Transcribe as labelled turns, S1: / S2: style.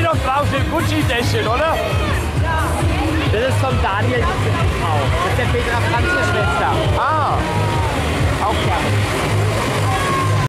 S1: doch draußen im Gucci-Täschchen, oder?
S2: Das ist vom Daniel, die Frau. Das ist der Petra Franz, Schwester.
S1: Ah,
S2: Auch gerne.